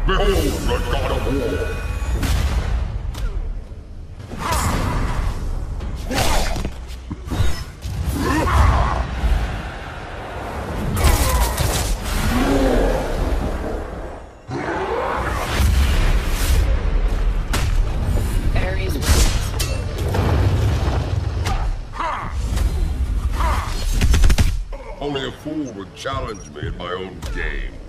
Behold the god of war! Ares wins. Only a fool would challenge me at my own game.